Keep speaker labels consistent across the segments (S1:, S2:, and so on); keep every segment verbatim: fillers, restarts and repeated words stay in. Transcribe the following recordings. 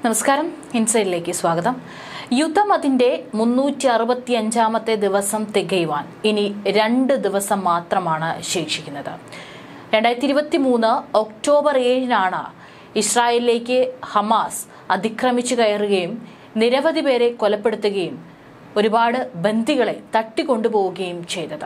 S1: നമസ്കാരം, ഇൻസൈഡിലേക്ക് സ്വാഗതം. യുദ്ധം അതിന്റെ മുന്നൂറ്റി അറുപത്തി അഞ്ചാമത്തെ ദിവസം തികയുവാൻ ഇനി രണ്ട് ദിവസം മാത്രമാണ് ശേഷിക്കുന്നത്. രണ്ടായിരത്തി ഇരുപത്തി മൂന്ന് ഒക്ടോബർ ഏഴിനാണ് ഇസ്രായേലിലേക്ക് ഹമാസ് അതിക്രമിച്ചു കയറുകയും നിരവധി പേരെ കൊലപ്പെടുത്തുകയും ഒരുപാട് ബന്ദികളെ തട്ടിക്കൊണ്ടുപോവുകയും ചെയ്തത്.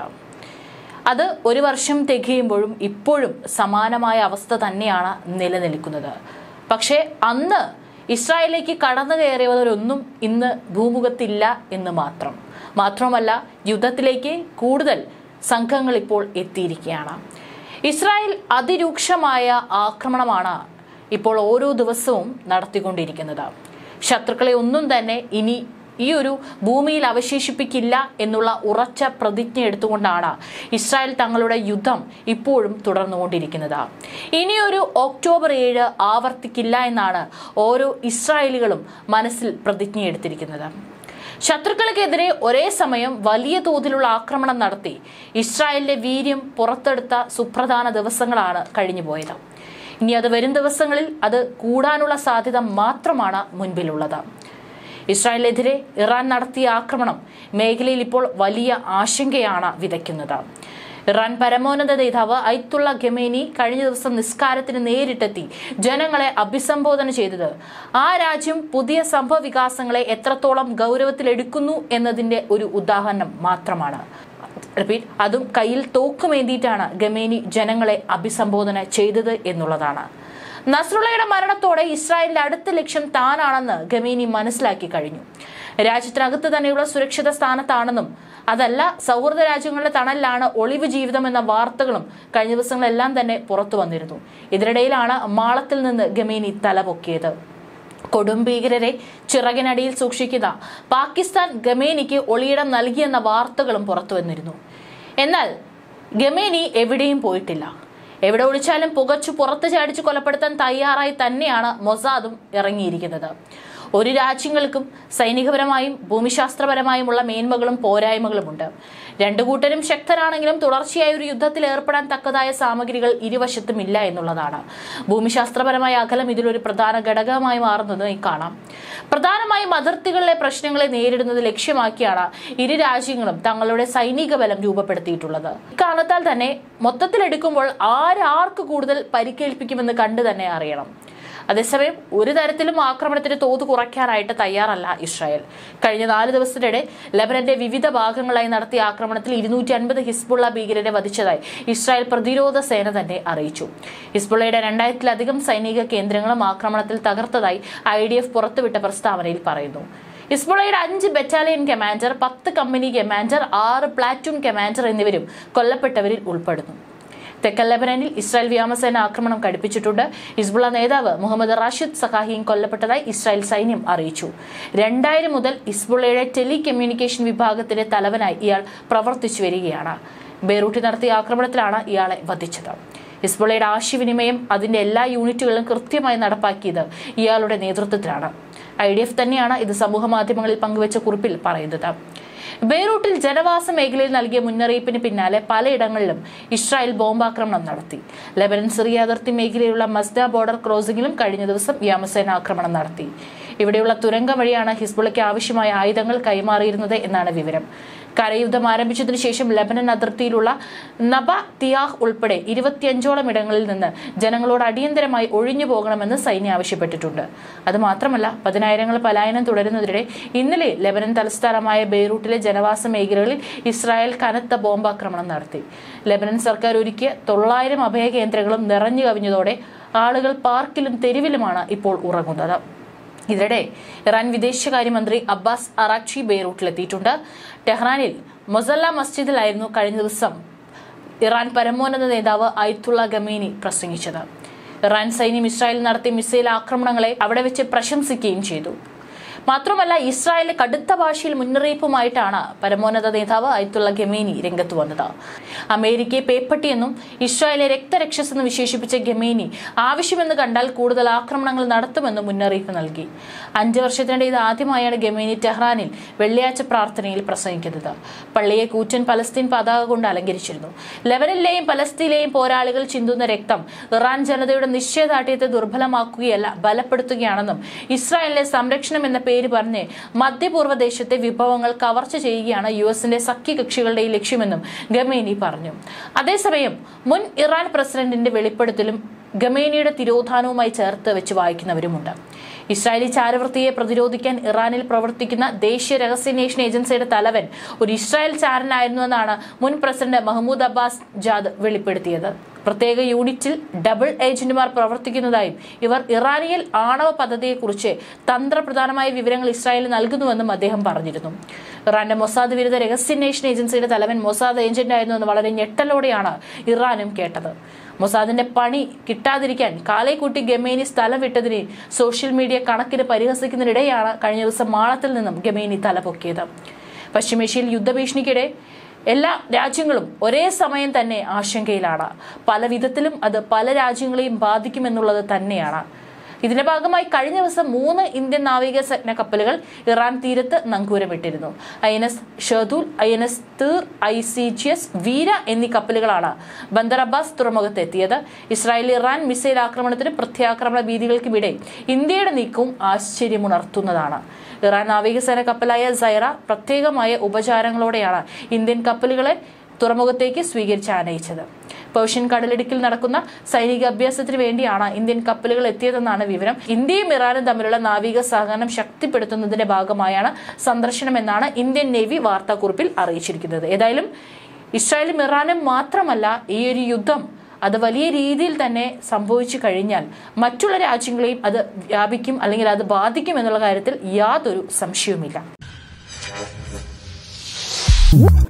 S1: അത് ഒരു വർഷം തികയുമ്പോഴും ഇപ്പോഴും സമാനമായ അവസ്ഥ തന്നെയാണ് നിലനിൽക്കുന്നത്. പക്ഷേ അന്ന് ഇസ്രായേലിലേക്ക് കടന്നു കയറിയവരൊന്നും ഇന്ന് ഭൂമുഖത്തില്ല എന്ന് മാത്രം. മാത്രമല്ല, യുദ്ധത്തിലേക്ക് കൂടുതൽ സംഘങ്ങൾ ഇപ്പോൾ എത്തിയിരിക്കുകയാണ്. ഇസ്രായേൽ അതിരൂക്ഷമായ ആക്രമണമാണ് ഇപ്പോൾ ഓരോ ദിവസവും നടത്തിക്കൊണ്ടിരിക്കുന്നത്. ശത്രുക്കളെ ഒന്നും തന്നെ ഇനി ഈ ഒരു ഭൂമിയിൽ അവശേഷിപ്പിക്കില്ല എന്നുള്ള ഉറച്ച പ്രതിജ്ഞ എടുത്തുകൊണ്ടാണ് ഇസ്രായേൽ തങ്ങളുടെ യുദ്ധം ഇപ്പോഴും തുടർന്നുകൊണ്ടിരിക്കുന്നത്. ഇനിയൊരു ഒക്ടോബർ ഏഴ് ആവർത്തിക്കില്ല എന്നാണ് ഓരോ ഇസ്രായേലികളും മനസ്സിൽ പ്രതിജ്ഞ എടുത്തിരിക്കുന്നത്. ശത്രുക്കൾക്കെതിരെ ഒരേ സമയം വലിയ തോതിലുള്ള ആക്രമണം നടത്തി ഇസ്രായേലിന്റെ വീര്യം പുറത്തെടുത്ത സുപ്രധാന ദിവസങ്ങളാണ് കഴിഞ്ഞുപോയത്. ഇനി അത് വരും ദിവസങ്ങളിൽ അത് കൂടാനുള്ള സാധ്യത മാത്രമാണ് മുൻപിലുള്ളത്. ഇസ്രായേലിനെതിരെ ഇറാൻ നടത്തിയ ആക്രമണം മേഖലയിൽ ഇപ്പോൾ വലിയ ആശങ്കയാണ് വിതയ്ക്കുന്നത്. ഇറാൻ പരമോന്നത നേതാവ് അയത്തുള്ള ഖമേനി കഴിഞ്ഞ ദിവസം നിസ്കാരത്തിന് നേരിട്ടെത്തി ജനങ്ങളെ അഭിസംബോധന ചെയ്തത് ആ രാജ്യം പുതിയ സംഭവ വികാസങ്ങളെ എത്രത്തോളം ഗൗരവത്തിലെടുക്കുന്നു എന്നതിന്റെ ഒരു ഉദാഹരണം മാത്രമാണ്. റിപ്പീറ്റ്, അതും കയ്യിൽ തോക്കുമേന്തിയിട്ടാണ് ഖമേനി ജനങ്ങളെ അഭിസംബോധന ചെയ്തത് എന്നുള്ളതാണ്. നസ്രുള്ളയുടെ മരണത്തോടെ ഇസ്രായേലിന്റെ അടുത്ത ലക്ഷ്യം താനാണെന്ന് ഖമേനി മനസ്സിലാക്കി കഴിഞ്ഞു. രാജ്യത്തിനകത്ത് തന്നെയുള്ള സുരക്ഷിത സ്ഥാനത്താണെന്നും അതല്ല സൗഹൃദ രാജ്യങ്ങളുടെ തണലിലാണ് ഒളിവ് ജീവിതം എന്ന വാർത്തകളും കഴിഞ്ഞ ദിവസങ്ങളെല്ലാം തന്നെ പുറത്തു വന്നിരുന്നു. ഇതിനിടയിലാണ് മാളത്തിൽ നിന്ന് ഖമേനി തലപൊക്കിയത്. കൊടും ഭീകരരെ ചിറകിനടിയിൽ സൂക്ഷിക്കുന്ന പാകിസ്ഥാൻ ഖമേനിക്ക് ഒളിയിടം നൽകിയെന്ന വാർത്തകളും പുറത്തു വന്നിരുന്നു. എന്നാൽ ഖമേനി എവിടെയും പോയിട്ടില്ല. എവിടെ ഒളിച്ചാലും പുകച്ചു പുറത്തു ചാടിച്ച് കൊലപ്പെടുത്താൻ തയ്യാറായി തന്നെയാണ് മൊസാദും ഇറങ്ങിയിരിക്കുന്നത്. ഒരു രാജ്യങ്ങൾക്കും സൈനികപരമായും ഭൂമിശാസ്ത്രപരമായുമുള്ള മേന്മകളും പോരായ്മകളുമുണ്ട്. രണ്ടു കൂട്ടരും ശക്തരാണെങ്കിലും തുടർച്ചയായ ഒരു യുദ്ധത്തിൽ ഏർപ്പെടാൻ തക്കതായ സാമഗ്രികൾ ഇരുവശത്തും ഇല്ല എന്നുള്ളതാണ്. ഭൂമിശാസ്ത്രപരമായ അകലം ഇതിലൊരു പ്രധാന ഘടകമായി മാറുന്നത് കാണാം. പ്രധാനമായും അതിർത്തികളിലെ പ്രശ്നങ്ങളെ നേരിടുന്നത് ലക്ഷ്യമാക്കിയാണ് ഇരു രാജ്യങ്ങളും തങ്ങളുടെ സൈനിക ബലം രൂപപ്പെടുത്തിയിട്ടുള്ളത്. ഇക്കാരണത്താൽ തന്നെ മൊത്തത്തിലെടുക്കുമ്പോൾ ആരാർക്ക് കൂടുതൽ പരിക്കേൽപ്പിക്കുമെന്ന് കണ്ടു തന്നെ അറിയണം. അതേസമയം ഒരു തരത്തിലും ആക്രമണത്തിന്റെ തോത് കുറയ്ക്കാനായിട്ട് തയ്യാറല്ല ഇസ്രായേൽ. കഴിഞ്ഞ നാല് ദിവസത്തിനിടെ ലെബനന്റെ വിവിധ ഭാഗങ്ങളായി നടത്തിയ ആക്രമണത്തിൽ ഇരുന്നൂറ്റി അൻപത് ഹിസ്ബുള്ള ഭീകരരെ വധിച്ചതായി ഇസ്രായേൽ പ്രതിരോധ സേന തന്നെ അറിയിച്ചു. ഹിസ്ബുള്ളയുടെ രണ്ടായിരത്തിലധികം സൈനിക കേന്ദ്രങ്ങളും ആക്രമണത്തിൽ തകർത്തതായി ഐ ഡി എഫ് പുറത്തുവിട്ട പ്രസ്താവനയിൽ പറയുന്നു. ഹിസ്ബുള്ളയുടെ അഞ്ച് ബറ്റാലിയൻ കമാൻഡർ, പത്ത് കമ്പനി കമാൻഡർ, ആറ് പ്ലാറ്റൂൺ കമാൻഡർ എന്നിവരും കൊല്ലപ്പെട്ടവരിൽ ഉൾപ്പെടുന്നു. തെക്കൻ ലെബനനിൽ ഇസ്രായേൽ വ്യോമസേന ആക്രമണം കടുപ്പിച്ചിട്ടുണ്ട്. ഹിസ്ബുള്ള നേതാവ് മുഹമ്മദ് റാഷിദ് സഖാഹിയും കൊല്ലപ്പെട്ടതായി ഇസ്രായേൽ സൈന്യം അറിയിച്ചു. രണ്ടായിരം മുതൽ ഹിസ്ബുള്ളയുടെ ടെലി കമ്മ്യൂണിക്കേഷൻ വിഭാഗത്തിന്റെ തലവനായി ഇയാൾ പ്രവർത്തിച്ചു വരികയാണ്. ബെയ്റൂട്ടിൽ നടത്തിയ ആക്രമണത്തിലാണ് ഇയാളെ വധിച്ചത്. ഹിസ്ബുള്ളയുടെ ആശയവിനിമയം അതിന്റെ എല്ലാ യൂണിറ്റുകളിലും കൃത്യമായി നടപ്പാക്കിയത് ഇയാളുടെ നേതൃത്വത്തിലാണ്. ഐ ഡി എഫ് തന്നെയാണ് ഇത് സമൂഹ മാധ്യമങ്ങളിൽ പങ്കുവച്ച കുറിപ്പിൽ പറയുന്നത്. ബെയ്റൂട്ടിൽ ജനവാസ മേഖലയിൽ നൽകിയ മുന്നറിയിപ്പിന് പിന്നാലെ പലയിടങ്ങളിലും ഇസ്രായേൽ ബോംബാക്രമണം നടത്തി. ലെബനൻ സിറിയ അതിർത്തി മേഖലയിലുള്ള മസ്ദ ബോർഡർ ക്രോസിംഗിലും കഴിഞ്ഞ ദിവസം വ്യോമസേന ആക്രമണം നടത്തി. ഇവിടെയുള്ള തുരങ്കം വഴിയാണ് ഹിസ്ബുള്ളയ്ക്ക് ആവശ്യമായ ആയുധങ്ങൾ കൈമാറിയിരുന്നത് എന്നാണ് വിവരം. കരയുദ്ധം ആരംഭിച്ചതിനു ശേഷം ലെബനൻ അതിർത്തിയിലുള്ള നബ തിയാഹ് ഉൾപ്പെടെ ഇരുപത്തിയഞ്ചോളം ഇടങ്ങളിൽ നിന്ന് ജനങ്ങളോട് അടിയന്തരമായി ഒഴിഞ്ഞു പോകണമെന്ന് സൈന്യം ആവശ്യപ്പെട്ടിട്ടുണ്ട്. അതുമാത്രമല്ല, പതിനായിരങ്ങൾ പലായനം തുടരുന്നതിനിടെ ഇന്നലെ ലെബനൻ തലസ്ഥാനമായ ബെയ്റൂട്ടിലെ ജനവാസ മേഖലകളിൽ ഇസ്രായേൽ കനത്ത ബോംബാക്രമണം നടത്തി. ലെബനൻ സർക്കാർ ഒരുക്കിയ തൊള്ളായിരം അഭയ കേന്ദ്രങ്ങളും നിറഞ്ഞു കവിഞ്ഞതോടെ ആളുകൾ പാർക്കിലും തെരുവിലുമാണ് ഇപ്പോൾ ഉറങ്ങുന്നത്. ഇതിനിടെ ഇറാൻ വിദേശകാര്യമന്ത്രി അബ്ബാസ് അറാക്ചി ബെയ്റൂട്ടിലെത്തിയിട്ടുണ്ട്. ടെഹ്റാനിൽ മൊസല്ല മസ്ജിദിലായിരുന്നു കഴിഞ്ഞ ദിവസം ഇറാൻ പരമോന്നത നേതാവ് അയത്തുള്ള ഖമേനി പ്രസംഗിച്ചത്. ഇറാൻ സൈന്യം ഇസ്രായേൽ നടത്തിയ മിസൈൽ ആക്രമണങ്ങളെ അവിടെ വെച്ച് പ്രശംസിക്കുകയും ചെയ്തു. മാത്രമല്ല ഇസ്രായേലിലെ കടുത്ത ഭാഷയിൽ മുന്നറിയിപ്പുമായിട്ടാണ് പരമോന്നത നേതാവ് അയത്തുള്ള ഖമേനി രംഗത്ത് വന്നത്. അമേരിക്കയെ പേപ്പട്ടിയെന്നും ഇസ്രായേലിലെ രക്തരക്ഷസെന്ന് വിശേഷിപ്പിച്ച ഖമേനി ആവശ്യമെന്ന് കണ്ടാൽ കൂടുതൽ ആക്രമണങ്ങൾ നടത്തുമെന്നും മുന്നറിയിപ്പ് നൽകി. അഞ്ചു വർഷത്തിനിടെ ഇത് ആദ്യമായാണ് ഖമേനി ടെഹ്റാനിൽ വെള്ളിയാഴ്ച പ്രാർത്ഥനയിൽ പ്രസംഗിക്കുന്നത്. പള്ളിയെ കൂറ്റൻ പലസ്തീൻ പതാക കൊണ്ട് അലങ്കരിച്ചിരുന്നു. ലെബനനിലെയും പലസ്തീനിലെയും പോരാളികൾ ചിന്തുന്ന രക്തം ഇറാൻ ജനതയുടെ നിശ്ചയദാർഢ്യത്തെ ദുർബലമാക്കുകയല്ല ബലപ്പെടുത്തുകയാണെന്നും ഇസ്രായേലിലെ സംരക്ഷണം എന്ന പേര് പറഞ്ഞ് മധ്യപൂർവ്വ ദേശത്തെ വിഭവങ്ങൾ കവർച്ച ചെയ്യുകയാണ് യു എസിന്റെ സഖ്യകക്ഷികളുടെ ഈ ലക്ഷ്യമെന്നും ഖമേനി പറഞ്ഞു. അതേസമയം മുൻ ഇറാൻ പ്രസിഡന്റിന്റെ വെളിപ്പെടുത്തലും ഖമേനിയുടെ തിരോധാനവുമായി ചേർത്ത് വെച്ച് വായിക്കുന്നവരുമുണ്ട്. ഇസ്രായേലി ചാരവൃത്തിയെ പ്രതിരോധിക്കാൻ ഇറാനിൽ പ്രവർത്തിക്കുന്ന ദേശീയ രഹസ്യാന്വേഷണ ഏജൻസിയുടെ തലവൻ ഒരു ഇസ്രായേൽ ചാരനായിരുന്നുവെന്നാണ് മുൻ പ്രസിഡന്റ് മഹ്മൂദ് അബ്ബാസ് ജാദ് വെളിപ്പെടുത്തിയത്. പ്രത്യേക യൂണിറ്റിൽ ഡബിൾ ഏജന്റുമാർ പ്രവർത്തിക്കുന്നതായും ഇവർ ഇറാനിയൽ ആണവ പദ്ധതിയെക്കുറിച്ച് തന്ത്രപ്രധാനമായ വിവരങ്ങൾ ഇസ്രായേലിന് നൽകുന്നുവെന്നും അദ്ദേഹം പറഞ്ഞിരുന്നു. ഇറാന്റെ മൊസാദ് വിരുദ്ധ രഹസ്യാന്വേഷണ ഏജൻസിയുടെ തലവൻ മൊസാദ് ഏജന്റായിരുന്നുവെന്ന് വളരെ ഞെട്ടലോടെയാണ് ഇറാനും കേട്ടത്. മൊസാദിന്റെ പണി കിട്ടാതിരിക്കാൻ കാലേക്കൂട്ടി ഖമേനി സ്ഥലം വിട്ടതിനെ സോഷ്യൽ മീഡിയ കണക്കിന് പരിഹസിക്കുന്നതിനിടെയാണ് കഴിഞ്ഞ ദിവസം മാളത്തിൽ നിന്നും ഖമേനി തലപൊക്കിയത്. പശ്ചിമേഷ്യയിൽ യുദ്ധഭീഷണിക്കിടെ എല്ലാ രാജ്യങ്ങളും ഒരേ സമയം തന്നെ ആശങ്കയിലാണ്. പല വിധത്തിലും അത് പല രാജ്യങ്ങളെയും ബാധിക്കുമെന്നുള്ളത് തന്നെയാണ്. ഇതിന്റെ ഭാഗമായി കഴിഞ്ഞ ദിവസം മൂന്ന് ഇന്ത്യൻ നാവികസേന കപ്പലുകൾ ഇറാൻ തീരത്ത് നങ്കൂരമിട്ടിരുന്നു. I N S Shardul, I N S Tir, I C G S Veera എന്നീ കപ്പലുകളാണ് ബന്ദർ അബ്ബാസ് തുറമുഖത്ത് എത്തിയത്. ഇസ്രായേൽ ഇറാൻ മിസൈൽ ആക്രമണത്തിന് പ്രത്യാക്രമണ ഭീതികൾക്കുമിടെ ഇന്ത്യയുടെ നീക്കവും ആശ്ചര്യമുണർത്തുന്നതാണ്. ഇറാൻ നാവികസേന കപ്പലായ സൈറ പ്രത്യേകമായ ഉപചാരങ്ങളോടെയാണ് ഇന്ത്യൻ കപ്പലുകളെ തുറമുഖത്തേക്ക് സ്വീകരിച്ച് ആനയിച്ചത്. പേർഷ്യൻ കടലിടുക്കിൽ നടക്കുന്ന സൈനിക അഭ്യാസത്തിന് വേണ്ടിയാണ് ഇന്ത്യൻ കപ്പലുകൾ എത്തിയതെന്നാണ് വിവരം. ഇന്ത്യയും ഇറാനും തമ്മിലുള്ള നാവിക സഹകരണം ശക്തിപ്പെടുത്തുന്നതിന്റെ ഭാഗമായാണ് സന്ദർശനമെന്നാണ് ഇന്ത്യൻ നേവി വാർത്താക്കുറിപ്പിൽ അറിയിച്ചിരിക്കുന്നത്. ഏതായാലും ഇസ്രായേലും ഇറാനും മാത്രമല്ല, ഈ ഒരു യുദ്ധം അത് വലിയ രീതിയിൽ തന്നെ സംഭവിച്ചു കഴിഞ്ഞാൽ മറ്റുള്ള രാജ്യങ്ങളെയും അത് വ്യാപിക്കും അല്ലെങ്കിൽ അത് ബാധിക്കും എന്നുള്ള കാര്യത്തിൽ യാതൊരു സംശയവുമില്ല.